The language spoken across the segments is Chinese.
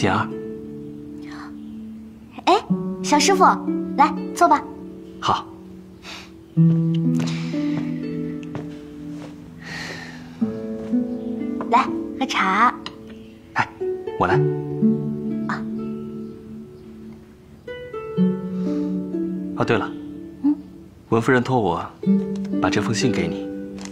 锦儿。 哎，小师傅，来坐吧。 好。 来喝茶。 哎，我来。 啊。 哦，对了，文夫人托我把这封信给你。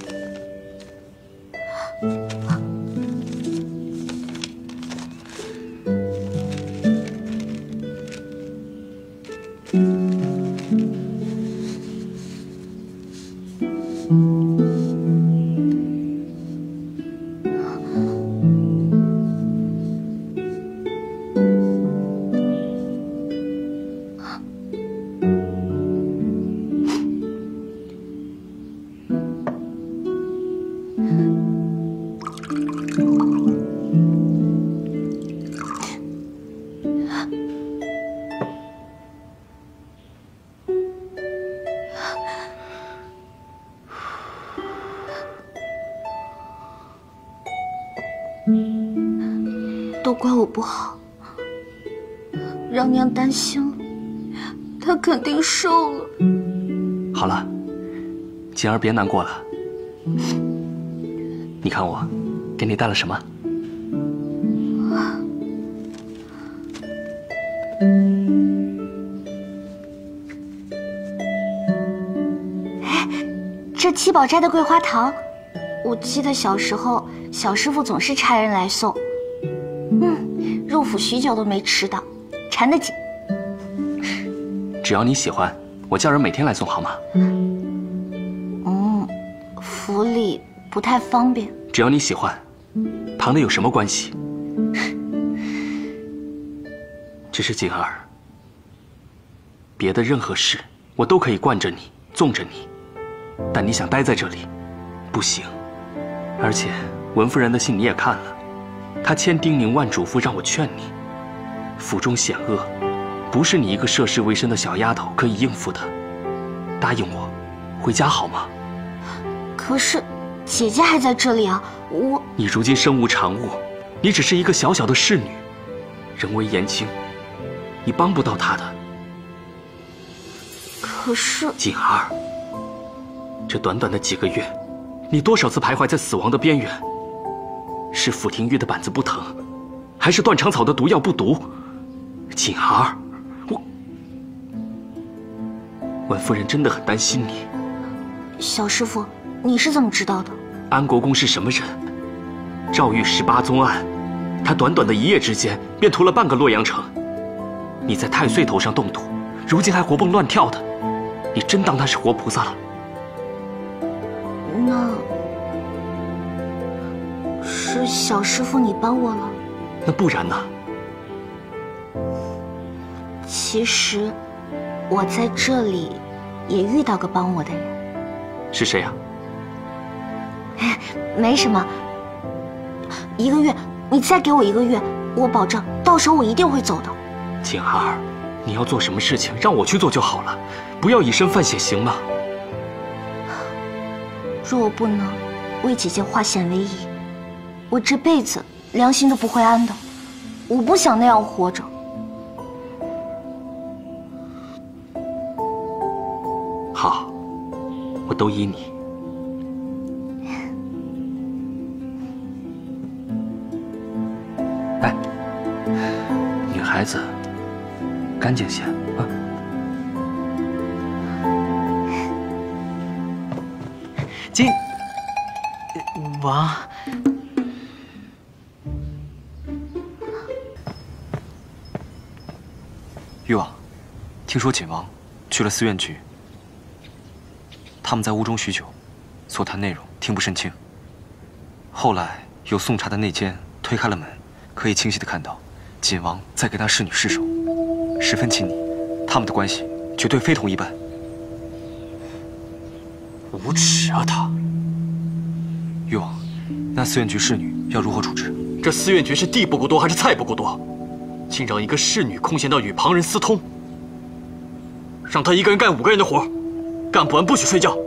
都怪我不好，让娘担心了，她肯定瘦了。 好了，锦儿别难过了。你看我给你带了什么？ 哎，这七宝斋的桂花糖，我记得小时候小师傅总是差人来送。入府许久都没吃到，馋得紧。 只要你喜欢，我叫人每天来送好吗？ 府里不太方便。 只要你喜欢，旁的有什么关系？只是锦儿，别的任何事我都可以惯着你，纵着你，但你想待在这里，不行。而且文夫人的信你也看了。他千叮咛万嘱咐让我劝你，府中险恶，不是你一个涉世未深的小丫头可以应付的。答应我，回家好吗？ 可是姐姐还在这里啊， 你如今身无长物，你只是一个小小的侍女，人微言轻，你帮不到她的。 可是锦儿，这短短的几个月，你多少次徘徊在死亡的边缘？是傅廷玉的板子不疼，还是断肠草的毒药不毒？锦儿，文夫人真的很担心你。 小师傅，你是怎么知道的？ 安国公是什么人？赵玉18宗案，他短短的一夜之间便屠了半个洛阳城。你在太岁头上动土，如今还活蹦乱跳的，你真当他是活菩萨了？ 那是小师傅你帮我了。 那不然呢？ 其实我在这里也遇到个帮我的人。 是谁呀？ 没什么，1个月，你再给我1个月，我保证到时候我一定会走的。 锦儿，你要做什么事情让我去做就好了，不要以身犯险，行吗？ 若我不能为姐姐化险为夷，我这辈子良心都不会安的。我不想那样活着。 好，我都依你。哎，女孩子干净些啊。 金王， 誉王，听说锦王去了寺院局，他们在屋中许久，所谈内容听不甚清。后来有送茶的内监推开了门，可以清晰地看到锦王在给那侍女施手，十分亲昵，他们的关系绝对非同一般。 无耻啊他！ 誉王，那寺院局侍女要如何处置？ 这寺院局是地不够多还是菜不够多？竟让一个侍女空闲到与旁人私通，让她一个人干5个人的活，干不完不许睡觉。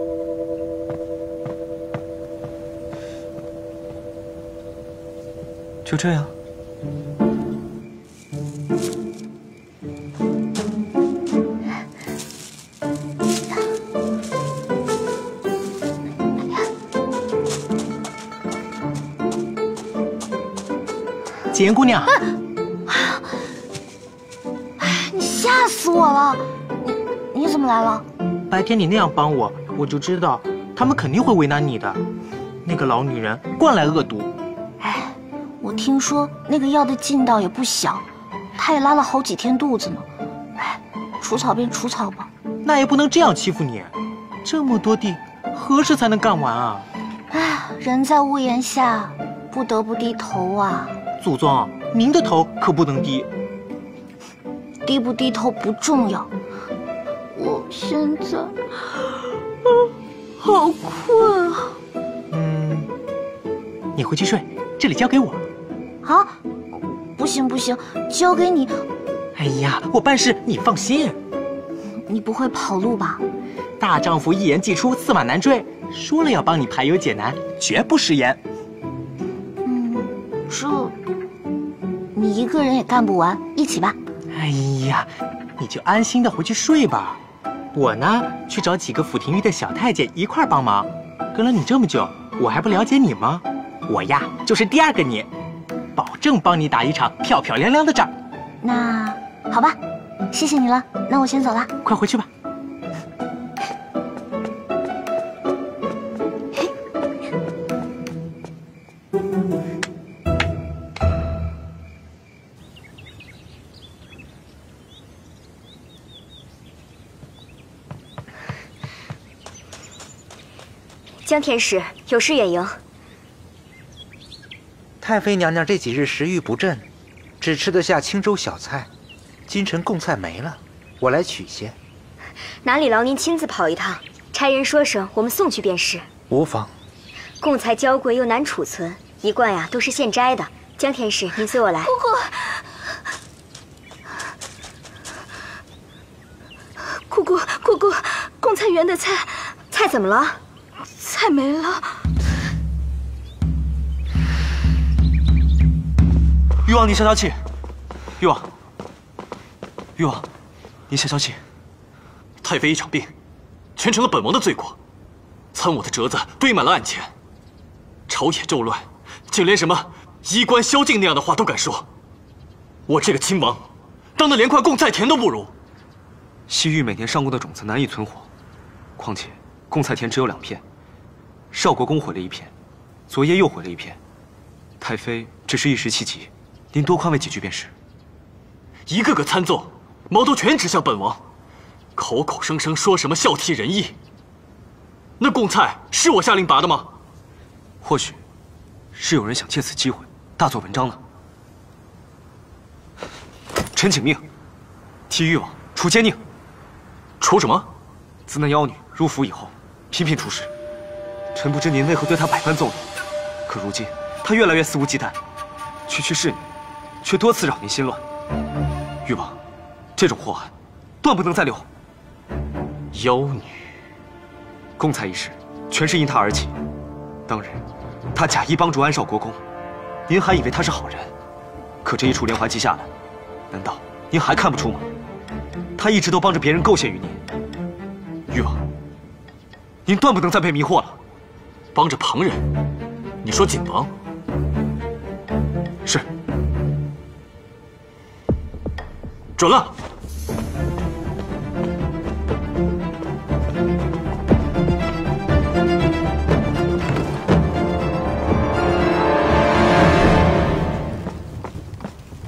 就这样？ 简姑娘。 你吓死我了！你怎么来了？ 白天你那样帮我，我就知道他们肯定会为难你的。那个老女人惯来恶毒。 哎，我听说那个药的劲道也不小，她也拉了好几天肚子呢。哎，除草便除草吧。 那也不能这样欺负你，这么多地，何时才能干完啊？ 哎，人在屋檐下，不得不低头啊。 祖宗，您的头可不能低。 低不低头不重要，我现在好困啊。 你回去睡，这里交给我。 啊，不行不行，交给你。 哎呀，我办事你放心。 你不会跑路吧？ 大丈夫一言既出，驷马难追。说了要帮你排忧解难，绝不食言。 这你一个人也干不完，一起吧。 哎呀，你就安心的回去睡吧。我呢，去找几个府廷尉的小太监一块帮忙。跟了你这么久，我还不了解你吗？我呀，就是第二个你，保证帮你打一场漂漂亮亮的仗。 那好吧，谢谢你了。那我先走了， 快回去吧。 江天使，有事远迎。 太妃娘娘这几日食欲不振，只吃得下清粥小菜，京城贡菜没了，我来取些。 哪里劳您亲自跑一趟？差人说声，我们送去便是。 无妨。 贡菜娇贵又难储存，一贯呀都是现摘的。江天使，您随我来。 姑姑，贡菜园的菜怎么了？ 菜没了。 誉王，你消消气。誉王，你消消气。 太妃一场病，全成了本王的罪过。参我的折子堆满了案前，朝野骤乱，竟连什么衣冠宵禁那样的话都敢说。我这个亲王，当得连块贡菜田都不如。 西域每年上贡的种子难以存活，况且贡菜田只有2片，少国公毁了1片，昨夜又毁了1片。太妃只是一时气急，您多宽慰几句便是。 一个个参奏，矛头全指向本王，口口声声说什么孝悌仁义。那贡菜是我下令拔的吗？ 或许，是有人想借此机会大做文章呢。臣请命，替誉王处奸佞。 处什么？ 自那妖女入府以后，频频出事。臣不知您为何对她百般纵容，可如今她越来越肆无忌惮，区区侍女，却多次扰您心乱。誉王，这种祸害，断不能再留。 妖女， 贡菜一事，全是因她而起。当日，她假意帮助安少国公，您还以为她是好人。可这一出连环计下来，难道您还看不出吗？她一直都帮着别人构陷于您。誉王，您断不能再被迷惑了。 帮着旁人？你说景王？ 是。 准了。